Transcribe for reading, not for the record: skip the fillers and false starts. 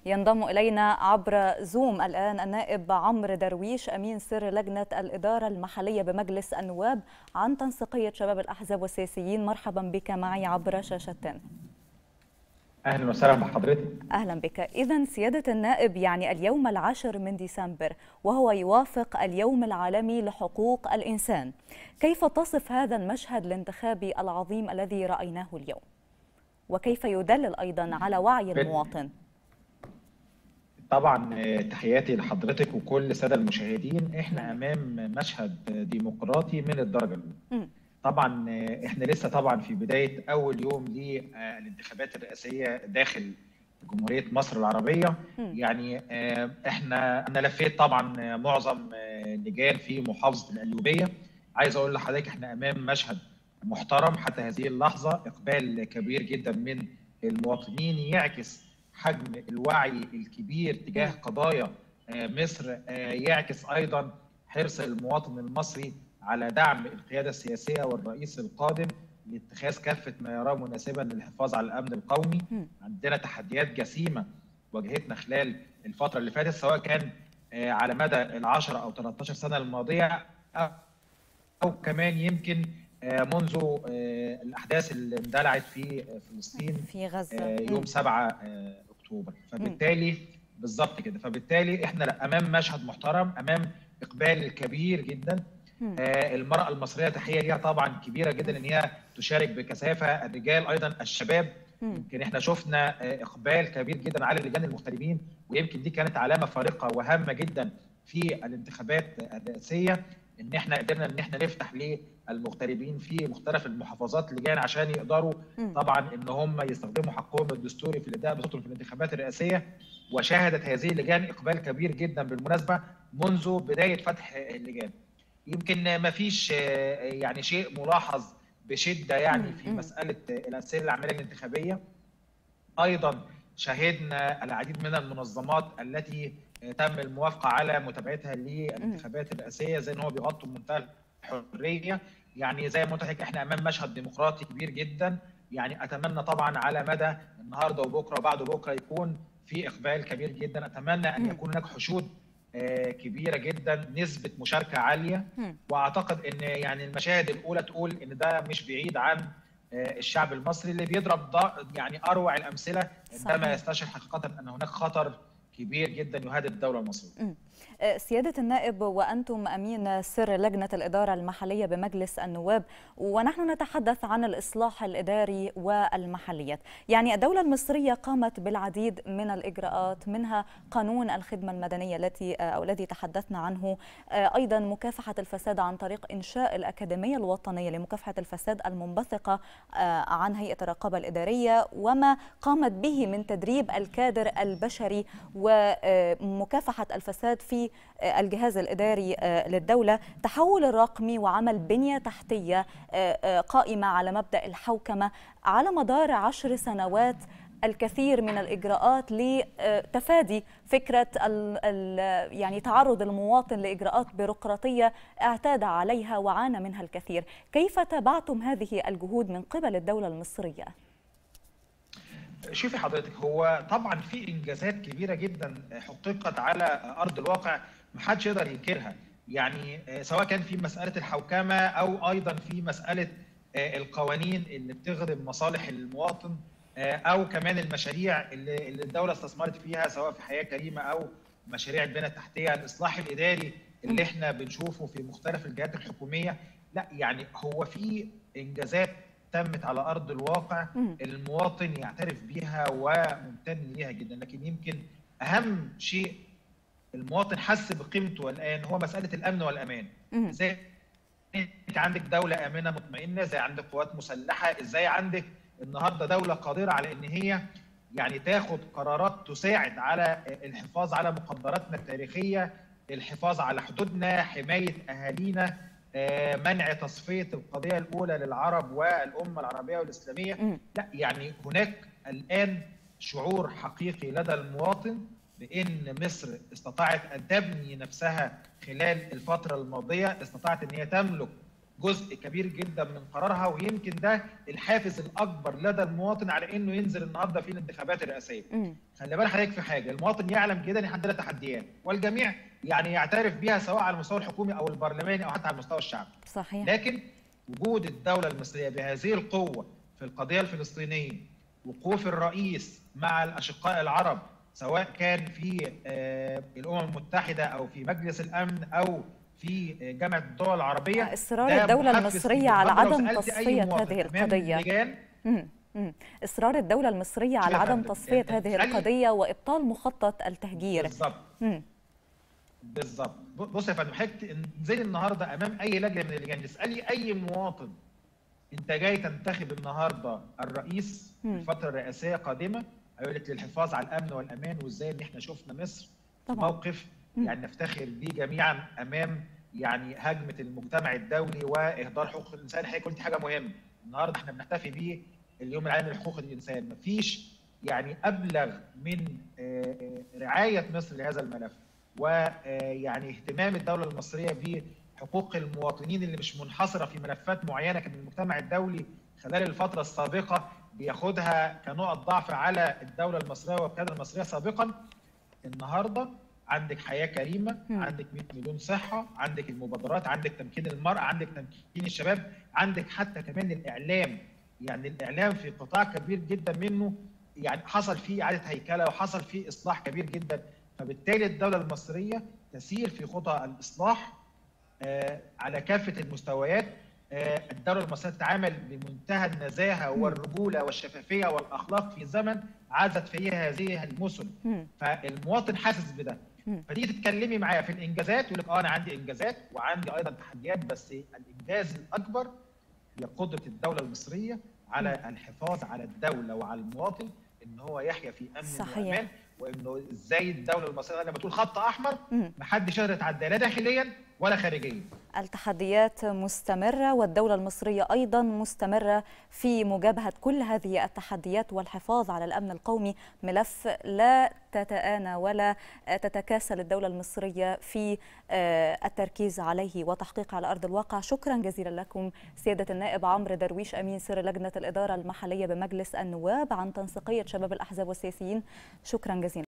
ينضم إلينا عبر زوم الآن النائب عمرو درويش أمين سر لجنة الإدارة المحلية بمجلس النواب عن تنسيقية شباب الأحزاب والسياسيين. مرحبا بك معي عبر شاشتين. أهلا وسهلا بحضرتك. أهلا بك. إذن سيادة النائب، يعني اليوم 10 من ديسمبر وهو يوافق اليوم العالمي لحقوق الإنسان، كيف تصف هذا المشهد الانتخابي العظيم الذي رأيناه اليوم؟ وكيف يدلل أيضا على وعي المواطن؟ طبعا تحياتي لحضرتك وكل الساده المشاهدين. احنا امام مشهد ديمقراطي من الدرجه الاولى. طبعا احنا لسه طبعا في بدايه اول يوم للانتخابات الرئاسيه داخل جمهوريه مصر العربيه. يعني انا لفيت طبعا معظم لجان في محافظه القليوبيه. عايز اقول لحضرتك احنا امام مشهد محترم حتى هذه اللحظه، اقبال كبير جدا من المواطنين يعكس حجم الوعي الكبير تجاه قضايا مصر، يعكس ايضا حرص المواطن المصري على دعم القياده السياسيه والرئيس القادم لاتخاذ كافه ما يراه مناسبا للحفاظ على الامن القومي. عندنا تحديات جسيمه واجهتنا خلال الفتره اللي فاتت، سواء كان على مدى ال10 او 13 سنه الماضيه او كمان يمكن منذ الاحداث اللي اندلعت في فلسطين في غزه يوم 7 اكتوبر. فبالتالي بالظبط كده، فبالتالي احنا امام مشهد محترم، امام اقبال كبير جدا. المراه المصريه تحيه ليها طبعا كبيره جدا ان هي تشارك بكثافه، الرجال ايضا، الشباب. يمكن احنا شفنا اقبال كبير جدا على اللجان المغتربين، ويمكن دي كانت علامه فارقه وهامه جدا في الانتخابات الرئاسيه، ان احنا قدرنا ان احنا نفتح للمغتربين في مختلف المحافظات لجان عشان يقدروا طبعا ان هم يستخدموا حقهم الدستوري في الاداء بصوتهم في الانتخابات الرئاسيه. وشهدت هذه اللجان اقبال كبير جدا بالمناسبه منذ بدايه فتح اللجان. يمكن ما فيش يعني شيء ملاحظ بشده يعني في مساله الاسئله العمليه الانتخابيه. ايضا شهدنا العديد من المنظمات التي تم الموافقه على متابعتها للانتخابات الرئاسيه، زي ان هو بيغطوا بمنتهى الحريه. يعني زي ما قلت لك احنا امام مشهد ديمقراطي كبير جدا. يعني اتمنى طبعا على مدى النهارده وبكره وبعد بكره يكون في اقبال كبير جدا. اتمنى ان يكون هناك حشود كبيره جدا، نسبه مشاركه عاليه. واعتقد ان يعني المشاهد الاولى تقول ان ده مش بعيد عن الشعب المصري اللي بيضرب يعني اروع الامثله عندما يستشعر حقيقه ان هناك خطر كبير جدا يهدد الدوله المصريه. سيادة النائب، وأنتم أمين سر لجنة الإدارة المحلية بمجلس النواب، ونحن نتحدث عن الإصلاح الإداري والمحليات. يعني الدولة المصرية قامت بالعديد من الإجراءات، منها قانون الخدمة المدنية الذي تحدثنا عنه، أيضا مكافحة الفساد عن طريق إنشاء الأكاديمية الوطنية لمكافحة الفساد المنبثقة عن هيئة الرقابة الإدارية، وما قامت به من تدريب الكادر البشري ومكافحة الفساد في الجهاز الإداري للدولة، تحول الرقمي وعمل بنية تحتية قائمة على مبدأ الحوكمة. على مدار 10 سنوات الكثير من الإجراءات لتفادي فكرة يعني تعرض المواطن لإجراءات بيروقراطية اعتاد عليها وعانى منها الكثير. كيف تابعتم هذه الجهود من قبل الدولة المصرية؟ شوفي حضرتك، هو طبعا في انجازات كبيره جدا حققت على ارض الواقع محدش يقدر ينكرها. يعني سواء كان في مساله الحوكمه او ايضا في مساله القوانين اللي بتخدم مصالح المواطن، او كمان المشاريع اللي الدوله استثمرت فيها سواء في حياه كريمه او مشاريع البنيه التحتيه، الاصلاح الاداري اللي احنا بنشوفه في مختلف الجهات الحكوميه. لا يعني هو في انجازات تمت على ارض الواقع المواطن يعترف بيها وممتن ليها جدا. لكن يمكن اهم شيء المواطن حس بقيمته الان هو مساله الامن والامان. ازاي انت عندك دوله امنه مطمئنه، ازاي عندك قوات مسلحه، ازاي عندك النهارده دوله قادره على ان هي يعني تاخد قرارات تساعد على الحفاظ على مقدراتنا التاريخيه، الحفاظ على حدودنا، حمايه اهالينا، منع تصفيه القضيه الاولى للعرب والامه العربيه والاسلاميه. لا يعني هناك الان شعور حقيقي لدى المواطن بان مصر استطاعت ان تبني نفسها خلال الفتره الماضيه، استطاعت ان هي تملك جزء كبير جدا من قرارها، ويمكن ده الحافز الاكبر لدى المواطن على انه ينزل النهارده في الانتخابات الرئاسيه. خلي بالك حضرتك في حاجه، المواطن يعلم جدا ان عندنا تحديات، والجميع يعني يعترف بها سواء على المستوى الحكومي او البرلماني او حتى على المستوى الشعبي. صحيح. لكن وجود الدوله المصريه بهذه القوه في القضيه الفلسطينيه، وقوف الرئيس مع الاشقاء العرب سواء كان في الامم المتحده او في مجلس الامن او في جامعه الدول العربيه، اصرار الدوله المصريه على عدم تصفيه هذه القضيه. اصرار الدوله المصريه على عدم تصفيه هذه القضيه وابطال مخطط التهجير. بالظبط. بص يا فندم، حضرتك انزلي النهارده امام اي لجنه من اللجان، تسالي اي مواطن انت جاي تنتخب النهارده الرئيس في الفتره الرئاسيه القادمه، هيقول لك للحفاظ على الامن والامان، وازاي ان احنا شفنا مصر في موقف يعني نفتخر بيه جميعا امام يعني هجمه المجتمع الدولي واهدار حقوق الانسان. حضرتك قلتي حاجه مهمه، النهارده احنا بنحتفي بيه اليوم العالمي لحقوق الانسان، مفيش يعني ابلغ من رعايه مصر لهذا الملف، ويعني اهتمام الدوله المصريه بحقوق المواطنين اللي مش منحصره في ملفات معينه كان المجتمع الدولي خلال الفتره السابقه بياخدها كنقط ضعف على الدوله المصريه والقياده المصريه سابقا. النهارده عندك حياه كريمه، عندك 100 مليون صحه، عندك المبادرات، عندك تمكين المراه، عندك تمكين الشباب، عندك حتى كمان الاعلام. يعني الاعلام في قطاع كبير جدا منه يعني حصل فيه اعاده هيكله وحصل فيه اصلاح كبير جدا. فبالتالي الدوله المصريه تسير في خطى الاصلاح على كافه المستويات. الدوله المصريه تتعامل بمنتهى النزاهه والرجوله والشفافيه والاخلاق في زمن عازت فيه هذه المثل، فالمواطن حاسس بده. فتيجي تتكلمي معاه في الانجازات يقول لك انا عندي انجازات وعندي ايضا تحديات، بس الانجاز الاكبر هي قدره الدوله المصريه على الحفاظ على الدوله وعلى المواطن ان هو يحيا في امن وامان، وانه ازاي الدوله المصريه لما تقول خط احمر محدش يقدر يتعداه لا داخليا ولا خارجيا. التحديات مستمرة والدولة المصرية أيضا مستمرة في مجابهة كل هذه التحديات والحفاظ على الأمن القومي، ملف لا تتآنى ولا تتكاسل الدولة المصرية في التركيز عليه وتحقيقه على أرض الواقع. شكرا جزيلا لكم سيادة النائب عمرو درويش أمين سر لجنة الإدارة المحلية بمجلس النواب عن تنسيقية شباب الأحزاب والسياسيين. شكرا جزيلا.